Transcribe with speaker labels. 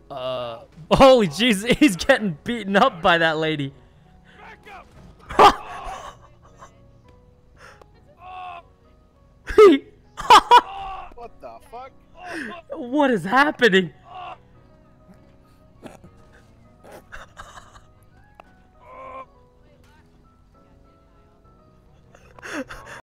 Speaker 1: Holy jeez, he's getting beaten up by that lady.
Speaker 2: What the fuck?
Speaker 1: What is happening?